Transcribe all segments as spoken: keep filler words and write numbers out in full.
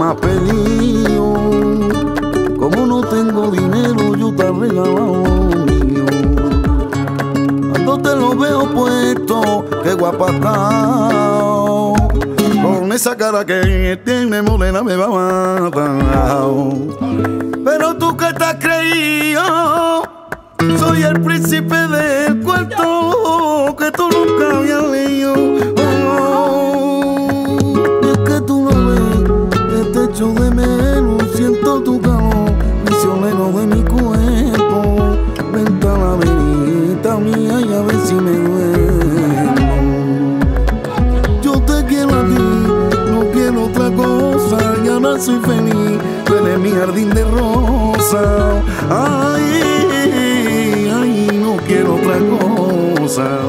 pedido. Como no tengo dinero, yo te regalo lo mío. Cuando te lo veo puesto, qué guapa está. Con esa cara que tiene morena me va a matar. Pero tú que te has creído, soy el príncipe del cuento que tú nunca habías leído. Oh, es que tú no ves que te echo de menos, siento tu calor, prisionero de mi cuerpo. Vente a la verita mía y a ver si me duermo. Yo te quiero a ti, no quiero otra cosa, y ahora soy feliz, tú eres mi jardín de rosa. Ay, ay, no quiero otra cosa.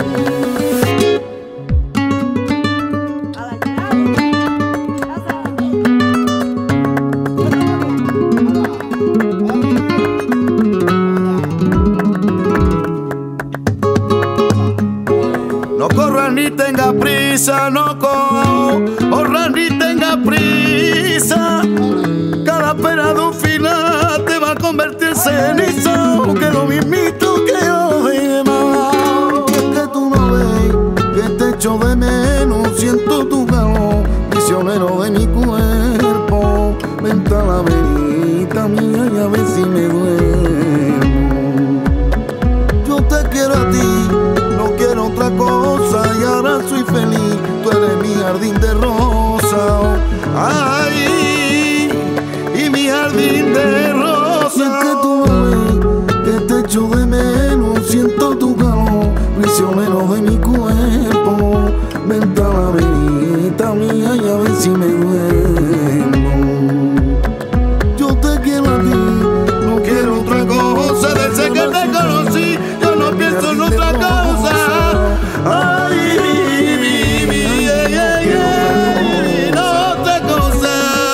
No corras ni tenga prisa, no corras ni tenga prisa. Cada pena de un final te va a convertir en ceniza. Que lo mismito que yo de mamá. Es que tú no ves que te echo de menos, siento tu calor, prisionero de mi cuerpo. Vente a la verita mía y a ver si me duermo. Yo te quiero a ti, no quiero otra cosa, y ahora soy feliz, tú eres mi jardín de rosa. Ay, y mi jardín de rosa. Y es que tú no ves que te echo de menos, siento tu calor, prisionero de mi cuerpo. Vente a la verita mía y a ver si me duermo. Yo te quiero a ti, no quiero otra cosa, desde que te conocí yo no pienso en otra cosa. Ay, mi, mi, mi, yeah, yeah, yeah, no otra cosa.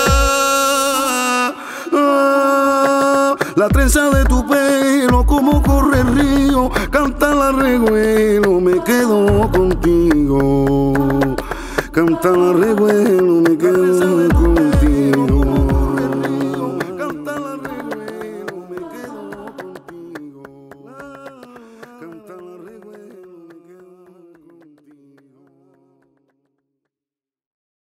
Ah, la trenza de tu pelo como corre el río, canta la reguero, me quedo contigo. Canta la reguero, me quedo contigo.